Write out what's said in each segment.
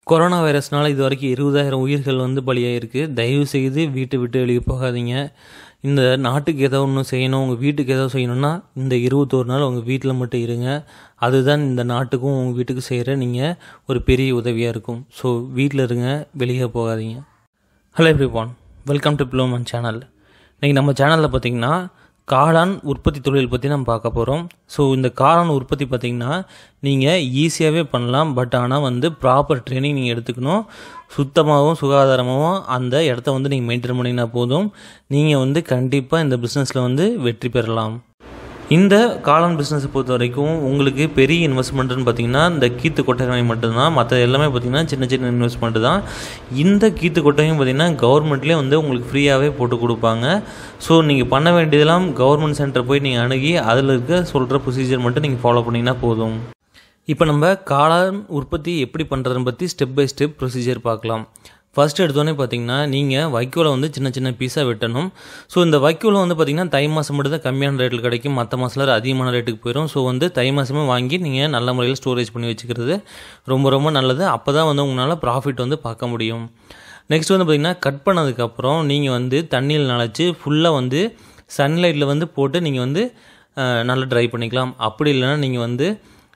Corona வைரஸ்னால இதுவரைக்கும் 20,000 உயிர்கள் வந்து பலியாயிருக்கு. தயவு செய்து வீட்டை விட்டு வெளியே போகாதீங்க. இந்த நாட்டுக்கு ஏதோ ஒன்று செய்யணும், உங்கள் வீட்டுக்கு ஏதோ செய்யணும்னா இந்த 21 நாள் உங்கள் வீட்டில் மட்டும் இருங்க. அதுதான் இந்த நாட்டுக்கும் உங்கள் வீட்டுக்கும் செய்கிற நீங்கள் ஒரு பெரிய உதவியாக இருக்கும். ஸோ வீட்டில் இருங்க, வெளியே போகாதீங்க. Hello everyone, welcome to Plowman channel. இன்றைக்கி நம்ம சேனலில் பார்த்திங்கன்னா காளான் உற்பத்தி தொழில் பற்றி நம்ம பார்க்க போகிறோம். ஸோ இந்த காளான் உற்பத்தி பார்த்திங்கன்னா நீங்கள் ஈஸியாகவே பண்ணலாம். பட் ஆனால் வந்து ப்ராப்பர் ட்ரைனிங் நீங்கள் எடுத்துக்கணும். சுத்தமாகவும் சுகாதாரமாகவும் அந்த இடத்த வந்து நீங்கள் மெயின்டைன் பண்ணிங்கன்னா போதும். நீங்கள் வந்து கண்டிப்பாக இந்த பிஸ்னஸில் வந்து வெற்றி பெறலாம். இந்த காளான் பிஸ்னஸை பொறுத்த வரைக்கும் உங்களுக்கு பெரிய இன்வெஸ்ட்மெண்ட்டுன்னு பார்த்திங்கன்னா இந்த கீத்து கொட்டகை மட்டும்தான். மற்ற எல்லாமே பார்த்திங்கன்னா சின்ன சின்ன இன்வெஸ்ட்மெண்ட்டு தான். இந்த கீத்து கொட்டகையும் பார்த்திங்கன்னா கவர்மெண்ட்லேயே வந்து உங்களுக்கு ஃப்ரீயாகவே போட்டு கொடுப்பாங்க. ஸோ நீங்கள் பண்ண வேண்டியதெல்லாம் கவர்மெண்ட் சென்டர் போய் நீங்கள் அணுகி அதில் இருக்க சொல்கிற ப்ரொசீஜர் மட்டும் நீங்கள் ஃபாலோ பண்ணிங்கன்னா போதும். இப்போ நம்ம காளான் உற்பத்தி எப்படி பண்ணுறதுன்னு பற்றி ஸ்டெப் பை ஸ்டெப் ப்ரொசீஜர் பார்க்கலாம். ஃபஸ்ட்டு எடுத்தோடனே பார்த்தீங்கன்னா நீங்கள் வைக்கோலை வந்து சின்ன சின்ன பீஸாக வெட்டணும். ஸோ இந்த வைக்கோலை வந்து பார்த்திங்கன்னா தை மாதம் மட்டும் தான் கம்மியான ரேட்டில் கிடைக்கும், மற்ற மாதத்தில் அதிகமான ரேட்டுக்கு போயிடும். ஸோ வந்து தை மாதமே வாங்கி நீங்கள் நல்ல முறையில் ஸ்டோரேஜ் பண்ணி வச்சுக்கிறது ரொம்ப ரொம்ப நல்லது. அப்போ தான் வந்து உங்களால் ப்ராஃபிட் வந்து பார்க்க முடியும். நெக்ஸ்ட் வந்து பார்த்திங்கன்னா கட் பண்ணதுக்கப்புறம் நீங்கள் வந்து தண்ணியில் நனைச்சி ஃபுல்லாக வந்து சன்லைட்டில் வந்து போட்டு நீங்கள் வந்து நல்லா ட்ரை பண்ணிக்கலாம். அப்படி இல்லைன்னா நீங்கள் வந்து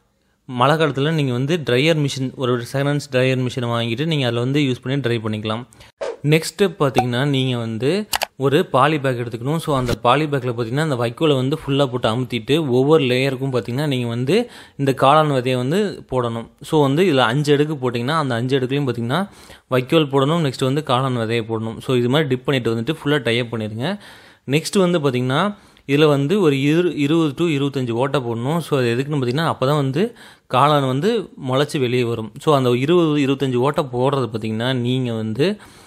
மழை காலத்தில் நீங்கள் வந்து ட்ரையர் மிஷின், ஒரு செகண்ட் ஹேண்ட்ஸ் ட்ரையர் மிஷினை வாங்கிட்டு நீங்கள் அதில் வந்து யூஸ் பண்ணி ட்ரை பண்ணிக்கலாம். நெக்ஸ்ட் ஸ்டெப் பார்த்திங்கன்னா நீங்கள் வந்து ஒரு பாலி பேக் எடுத்துக்கணும். ஸோ அந்த பாலி பேக்கில் பார்த்திங்கன்னா அந்த வைக்கோலை வந்து ஃபுல்லாக போட்டு அமுத்திட்டு ஒவ்வொரு லேயருக்கும் பார்த்திங்கன்னா நீங்கள் வந்து இந்த காளான் விதையை வந்து போடணும். ஸோ வந்து இதில் 5 அடுக்கு போட்டிங்கன்னா அந்த 5 அடுக்குலையும் பார்த்திங்கன்னா வைக்கோல் போடணும். நெக்ஸ்ட் வந்து காளான் விதையை போடணும். ஸோ இது மாதிரி டிப் பண்ணிவிட்டு வந்துட்டு ஃபுல்லாக டைப் பண்ணிடுங்க. நெக்ஸ்ட் வந்து பார்த்திங்கன்னா இதில் வந்து ஒரு 20 to 25 ஓட்டை போடணும். ஸோ அது எதுக்குன்னு பார்த்திங்கன்னா அப்போ தான் வந்து காளான் வந்து முளைச்சி வெளியே வரும். ஸோ அந்த 20-25 ஓட்டை போடுறது பார்த்திங்கன்னா நீங்கள் வந்து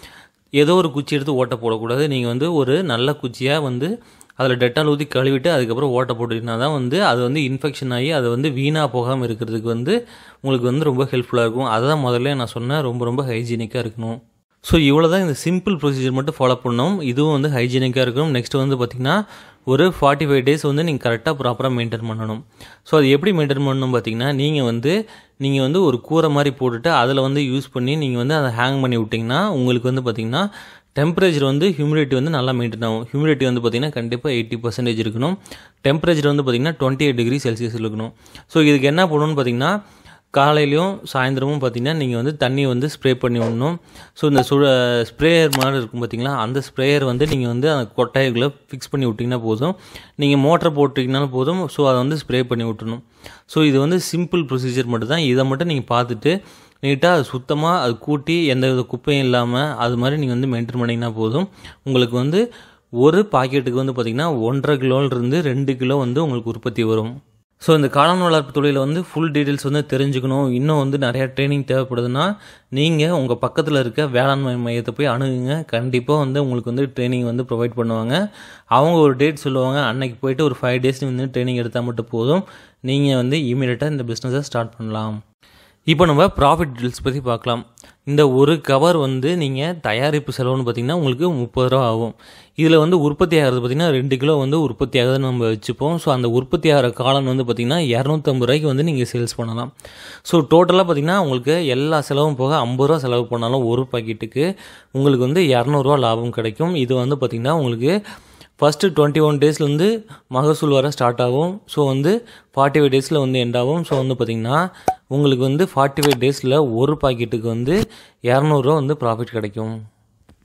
ஏதோ ஒரு குச்சி எடுத்து ஓட்டை போடக்கூடாது. நீங்கள் வந்து ஒரு நல்ல குச்சியாக வந்து அதில் டெட்டால் ஊற்றி கழுவிட்டு அதுக்கப்புறம் ஓட்டை போட்டுக்கிட்டா தான் வந்து அது வந்து இன்ஃபெக்ஷன் ஆகி அது வந்து வீணாக போகாமல் இருக்கிறதுக்கு வந்து உங்களுக்கு வந்து ரொம்ப ஹெல்ப்ஃபுல்லாக இருக்கும். அதை தான் முதல்ல நான் சொன்னேன், ரொம்ப ரொம்ப ஹைஜீனிக்காக இருக்கணும். ஸோ இவ்வளோ தான், இந்த சிம்பிள் ப்ரொசீஜர் மட்டும் ஃபாலோ பண்ணணும். இதுவும் வந்து ஹைஜீனிக்காக இருக்கணும். நெக்ஸ்ட் வந்து பார்த்திங்கன்னா ஒரு 45 டேஸ் வந்து நீங்கள் கரெக்டாக ப்ராப்பராக மெயின்டைன் பண்ணணும். ஸோ அது எப்படி மெயின்டைன் பண்ணணும் பார்த்திங்கன்னா நீங்கள் வந்து ஒரு கூரை மாதிரி போட்டுட்டு அதில் வந்து யூஸ் பண்ணி நீங்கள் வந்து அதை ஹேங் பண்ணி விட்டிங்கன்னா உங்களுக்கு வந்து பார்த்திங்கன்னா டெம்பரேச்சர் வந்து ஹியூமிடிட்டி வந்து நல்லா மெயின்டைன் ஆகும். ஹியூமிடிட்டி வந்து பார்த்திங்கன்னா கண்டிப்பாக 80% இருக்கணும். டெம்பரேச்சர் வந்து பார்த்திங்கன்னா 28 டிகிரி செல்சியஸில் இருக்கணும். ஸோ இதுக்கு என்ன பண்ணணும்னு பார்த்திங்கன்னா காலையிலையும் சாயந்தரமும் பார்த்திங்கன்னா நீங்கள் வந்து தண்ணி வந்து ஸ்ப்ரே பண்ணி விடணும். ஸோ இந்த ஸ்ப்ரேயர் மாதிரி இருக்கும் பார்த்திங்களா, அந்த ஸ்ப்ரேயர் வந்து நீங்கள் வந்து அந்த கொட்டாய்க்குள்ளே ஃபிக்ஸ் பண்ணி விட்டிங்கன்னா போதும். நீங்கள் மோட்டர் போட்டிங்கனாலும் போதும். ஸோ அதை வந்து ஸ்ப்ரே பண்ணி விட்டுணும். ஸோ இது வந்து சிம்பிள் ப்ரொசீஜர் மட்டும் தான். இதை மட்டும் நீங்கள் பார்த்துட்டு நீட்டாக அது சுத்தமாக அது கூட்டி எந்த வித குப்பையும் இல்லாமல் அது மாதிரி நீங்கள் வந்து மெயின்டைன் பண்ணிங்கன்னா போதும். உங்களுக்கு வந்து ஒரு பாக்கெட்டுக்கு வந்து பார்த்திங்கன்னா 1.5 கிலோலேருந்து 2 கிலோ வந்து உங்களுக்கு உற்பத்தி வரும். ஸோ இந்த காளான் வளர்ப்பு தொழிலில் வந்து ஃபுல் டீட்டெயில்ஸ் வந்து தெரிஞ்சுக்கணும், இன்னும் வந்து நிறையா ட்ரைனிங் தேவைப்படுதுன்னா நீங்கள் உங்கள் பக்கத்தில் இருக்க வேளாண்மை மையத்தை போய் அணுகுங்க. கண்டிப்பாக வந்து உங்களுக்கு வந்து ட்ரைனிங் வந்து ப்ரொவைட் பண்ணுவாங்க. அவங்க ஒரு டேட் சொல்லுவாங்க, அன்னைக்கு போய்ட்டு ஒரு 5 டேஸ் வந்து ட்ரைனிங் எடுத்தால் மட்டும் போதும். நீங்கள் வந்து இமீடியட்டாக இந்த பிஸ்னஸை ஸ்டார்ட் பண்ணலாம். இப்போ நம்ம ப்ராஃபிட் டீல்ஸ் பற்றி பார்க்கலாம். இந்த ஒரு கவர் வந்து நீங்கள் தயாரிப்பு செலவுன்னு பார்த்திங்கன்னா உங்களுக்கு 30 ரூபா ஆகும். இதில் வந்து உற்பத்தி ஆகிறது பார்த்திங்கன்னா 2 கிலோ வந்து உற்பத்தி ஆகுதுன்னு நம்ம வச்சுப்போம். ஸோ அந்த உற்பத்தி ஆகிற காளான் வந்து பார்த்திங்கன்னா 250 ரூபாய்க்கு வந்து நீங்கள் சேல்ஸ் பண்ணலாம். ஸோ டோட்டலாக பார்த்திங்கன்னா உங்களுக்கு எல்லா செலவும் போக 50 ரூபா செலவு பண்ணாலும் ஒரு பாக்கெட்டுக்கு உங்களுக்கு வந்து 200 ரூபா லாபம் கிடைக்கும். இது வந்து பார்த்திங்கன்னா உங்களுக்கு ஃபஸ்ட்டு 21 டேஸ்லேருந்து மகசூல் வர ஸ்டார்ட் ஆகும். ஸோ வந்து 45 டேஸில் வந்து எண்ட் ஆகும். ஸோ வந்து பார்த்திங்கன்னா உங்களுக்கு வந்து 45 டேஸில் ஒரு பாக்கெட்டுக்கு வந்து 200 ரூபா வந்து ப்ராஃபிட் கிடைக்கும்.